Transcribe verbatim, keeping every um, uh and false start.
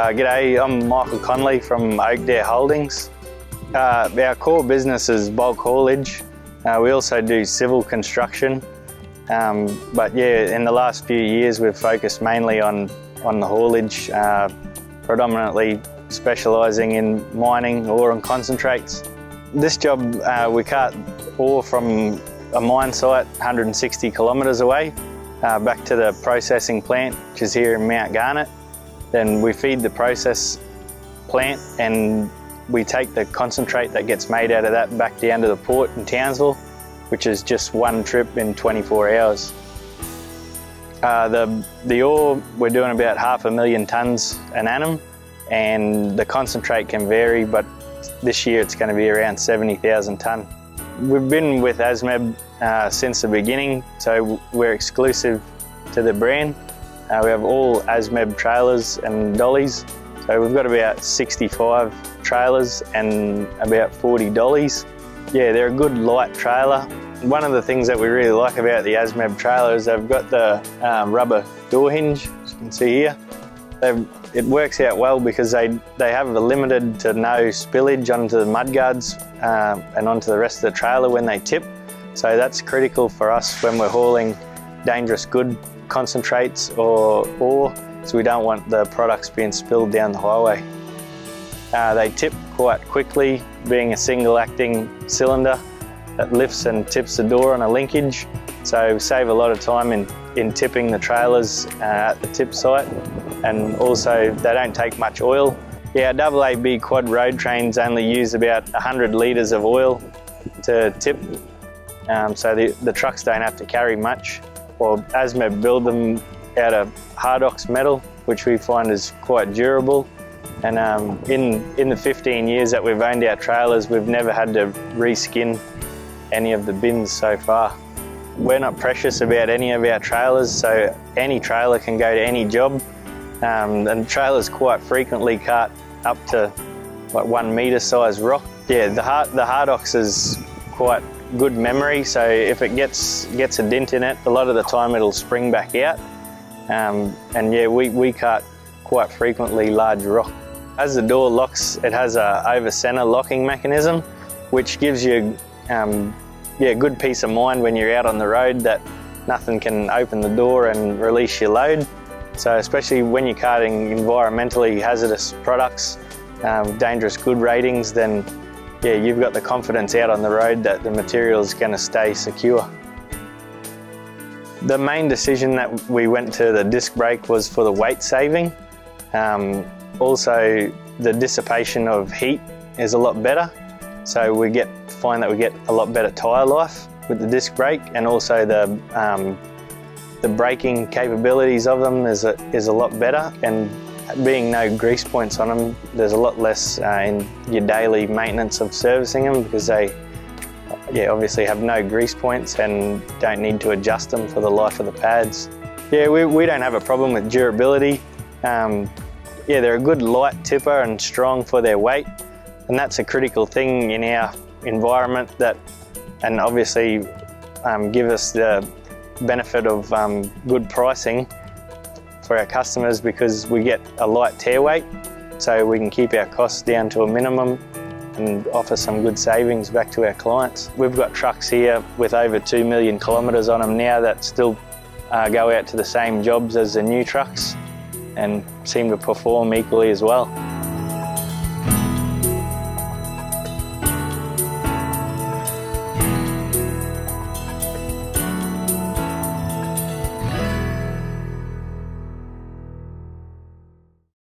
Uh, g'day, I'm Michael Conley from Oakdare Holdings. Uh, our core business is bulk haulage. Uh, we also do civil construction. Um, but yeah, in the last few years we've focused mainly on, on the haulage, uh, predominantly specialising in mining, ore and concentrates. This job uh, we cart ore from a mine site one hundred sixty kilometres away uh, back to the processing plant, which is here in Mount Garnet. Then we feed the process plant and we take the concentrate that gets made out of that back down to the port in Townsville, which is just one trip in twenty-four hours. Uh, the, the ore, we're doing about half a million tonnes an annum, and the concentrate can vary, but this year it's going to be around seventy thousand tonne. We've been with Azmeb uh, since the beginning, so we're exclusive to the brand. Uh, we have all Azmeb trailers and dollies, so we've got about sixty-five trailers and about forty dollies. Yeah, they're a good light trailer. One of the things that we really like about the Azmeb trailer is they've got the um, rubber door hinge, as you can see here. They've, it works out well because they, they have a limited to no spillage onto the mudguards um, and onto the rest of the trailer when they tip. So that's critical for us when we're hauling dangerous good concentrates or ore, so we don't want the products being spilled down the highway. Uh, they tip quite quickly, being a single acting cylinder that lifts and tips the door on a linkage, so we save a lot of time in, in tipping the trailers uh, at the tip site, and also they don't take much oil. Yeah, double A B quad road trains only use about one hundred litres of oil to tip, um, so the, the trucks don't have to carry much. Well, Azmeb build them out of Hardox metal, which we find is quite durable. And um, in, in the fifteen years that we've owned our trailers, we've never had to reskin any of the bins so far. We're not precious about any of our trailers, so any trailer can go to any job. Um, and trailers quite frequently cart up to like one metre size rock. Yeah, the, hard, the Hardox is quite good memory, so if it gets gets a dent in it, a lot of the time it'll spring back out. Um, and yeah, we, we cart quite frequently large rock. As the door locks, it has a over centre locking mechanism, which gives you um, yeah, good peace of mind when you're out on the road that nothing can open the door and release your load. So especially when you're carting environmentally hazardous products, um, dangerous good ratings, then yeah, you've got the confidence out on the road that the material is going to stay secure. The main decision that we went to the disc brake was for the weight saving. Um, also, the dissipation of heat is a lot better, so we get find that we get a lot better tyre life with the disc brake, and also the um, the braking capabilities of them is a, is a lot better, and being no grease points on them, there's a lot less uh, in your daily maintenance of servicing them, because they yeah, obviously have no grease points and don't need to adjust them for the life of the pads. Yeah, we, we don't have a problem with durability. Um, yeah, they're a good light tipper and strong for their weight, and that's a critical thing in our environment, that, and obviously um, give us the benefit of um, good pricing for our customers, because we get a light tear weight, so we can keep our costs down to a minimum and offer some good savings back to our clients. We've got trucks here with over two million kilometres on them now that still uh, go out to the same jobs as the new trucks and seem to perform equally as well.